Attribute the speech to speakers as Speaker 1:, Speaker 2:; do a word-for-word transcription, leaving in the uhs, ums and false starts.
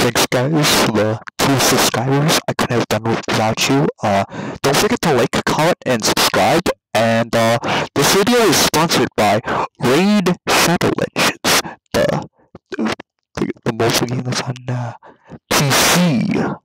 Speaker 1: thanks guys for the two subscribers. I couldn't have done it without you. Uh, don't forget to like, comment, and subscribe. And uh, this video is sponsored by Raid Shadow Legends, the the, the mobile game that's on uh, P C.